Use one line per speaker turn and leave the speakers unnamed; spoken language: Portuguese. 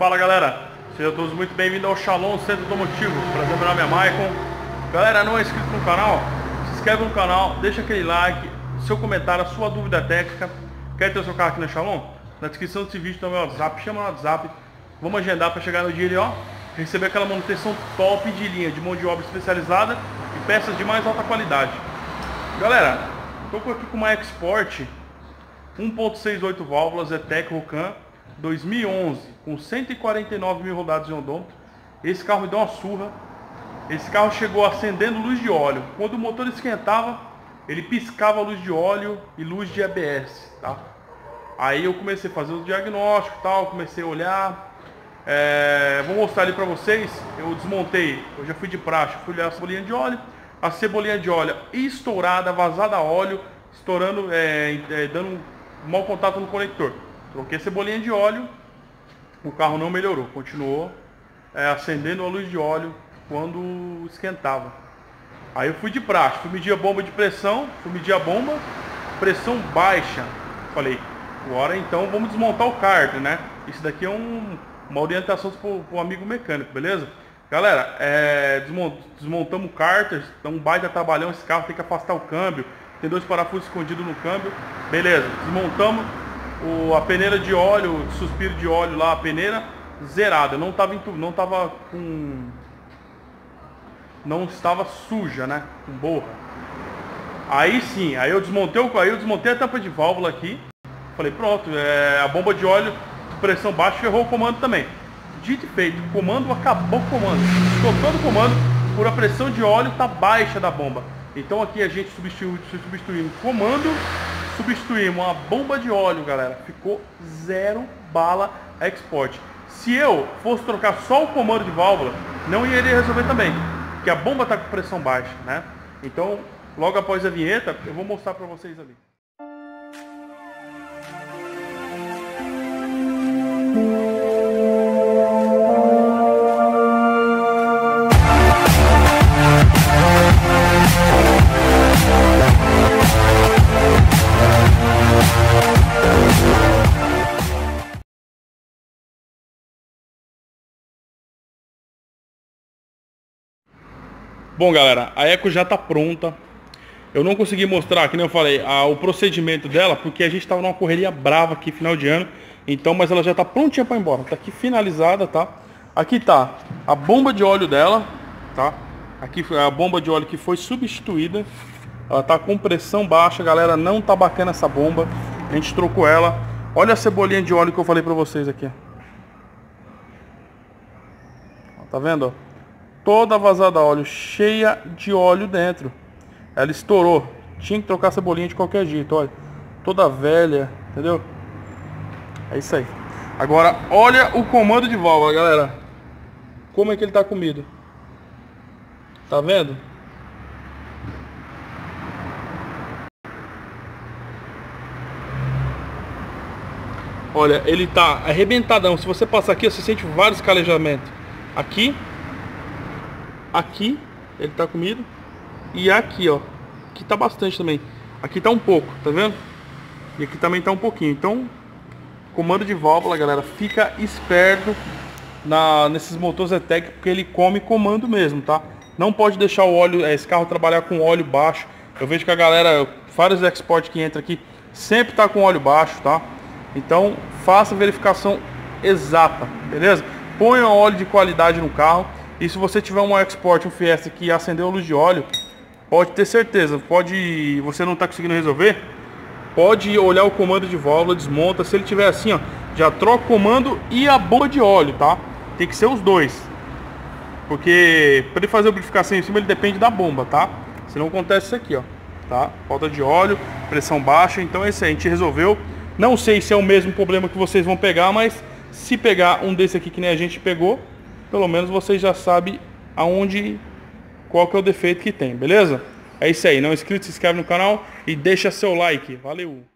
Fala galera, sejam todos muito bem-vindos ao Shalom Centro Automotivo. Prazer, meu nome é Maicon. Galera, não é inscrito no canal? Se inscreve no canal, deixa aquele like, seu comentário, a sua dúvida técnica. Quer ter o seu carro aqui na Shalom? Na descrição desse vídeo tem o meu WhatsApp, chama no WhatsApp. Vamos agendar para chegar no dia ali, ó, receber aquela manutenção top de linha, de mão de obra especializada e peças de mais alta qualidade. Galera, estou aqui com uma EcoSport 1.68 válvulas ETEC Rocan 2011 com 149 mil rodadas em odômetro. Esse carro me deu uma surra. Esse carro chegou acendendo luz de óleo. Quando o motor esquentava, ele piscava a luz de óleo e luz de ABS, tá? Aí eu comecei a fazer o diagnóstico e tal, comecei a olhar. Vou mostrar ali pra vocês. Eu desmontei, eu já fui de praxe, fui olhar a cebolinha de óleo. A cebolinha de óleo estourada, vazada a óleo, estourando, dando um mau contato no conector. Troquei a cebolinha de óleo, o carro não melhorou, continuou acendendo a luz de óleo quando esquentava. Aí eu fui de praxe, fui medir a bomba de pressão, fui medir a bomba, pressão baixa. Falei, agora então vamos desmontar o cárter, né? Isso daqui é uma orientação para o amigo mecânico, beleza? Galera, desmontamos o cárter, então um baita trabalhão, esse carro tem que afastar o câmbio, tem dois parafusos escondidos no câmbio, beleza, desmontamos a peneira de óleo, o suspiro de óleo lá, a peneira zerada, não estava suja, né, com borra. Aí sim, aí eu desmontei a tampa de válvula aqui, falei pronto, a bomba de óleo de pressão baixa ferrou o comando também. Dito e feito, o comando acabou o comando, todo o comando por a pressão de óleo tá baixa da bomba. Então aqui a gente substituímos comando, substituímos a bomba de óleo, galera. Ficou zero bala EcoSport. Se eu fosse trocar só o comando de válvula, não iria resolver também, porque a bomba tá com pressão baixa, né? Então, logo após a vinheta, eu vou mostrar para vocês ali. Bom galera, a Eco já está pronta. Eu não consegui mostrar, que nem eu falei, o procedimento dela, porque a gente estava numa correria brava aqui, final de ano. Então, mas ela já está prontinha para ir embora. Está aqui finalizada, tá? Aqui tá a bomba de óleo dela, tá? Aqui foi a bomba de óleo que foi substituída. Ela tá com pressão baixa, galera. Não tá bacana essa bomba. A gente trocou ela. Olha a cebolinha de óleo que eu falei para vocês aqui. Ó, tá vendo, ó? Toda vazada a óleo, cheia de óleo dentro. Ela estourou. Tinha que trocar a cebolinha de qualquer jeito, olha. Toda velha, entendeu? É isso aí. Agora, olha o comando de válvula, galera. Como é que ele tá comido? Tá vendo? Olha, ele tá arrebentadão. Se você passar aqui, você sente vários calejamentos. Aqui ele tá comido. E aqui, ó, aqui tá bastante também. Aqui tá um pouco, tá vendo? E aqui também tá um pouquinho. Então, comando de válvula, galera, fica esperto nesses motores ETEC, porque ele come comando mesmo, tá? Não pode deixar o óleo, esse carro trabalhar com óleo baixo. Eu vejo que a galera, vários EcoSport que entra aqui, sempre tá com óleo baixo, tá? Então, faça a verificação exata, beleza? Ponha óleo de qualidade no carro. E se você tiver um EcoSport, um Fiesta que acendeu a luz de óleo, pode ter certeza, você não está conseguindo resolver, pode olhar o comando de válvula, desmonta. Se ele tiver assim, ó, já troca o comando e a bomba de óleo, tá? Tem que ser os dois, porque para ele fazer a lubrificação em cima, ele depende da bomba, tá? Senão acontece isso aqui, ó, tá? Falta de óleo, pressão baixa. Então é isso aí, a gente resolveu. Não sei se é o mesmo problema que vocês vão pegar, mas se pegar um desse aqui que nem a gente pegou, pelo menos vocês já sabem qual que é o defeito que tem, beleza? É isso aí, não é inscrito, se inscreve no canal e deixa seu like, valeu!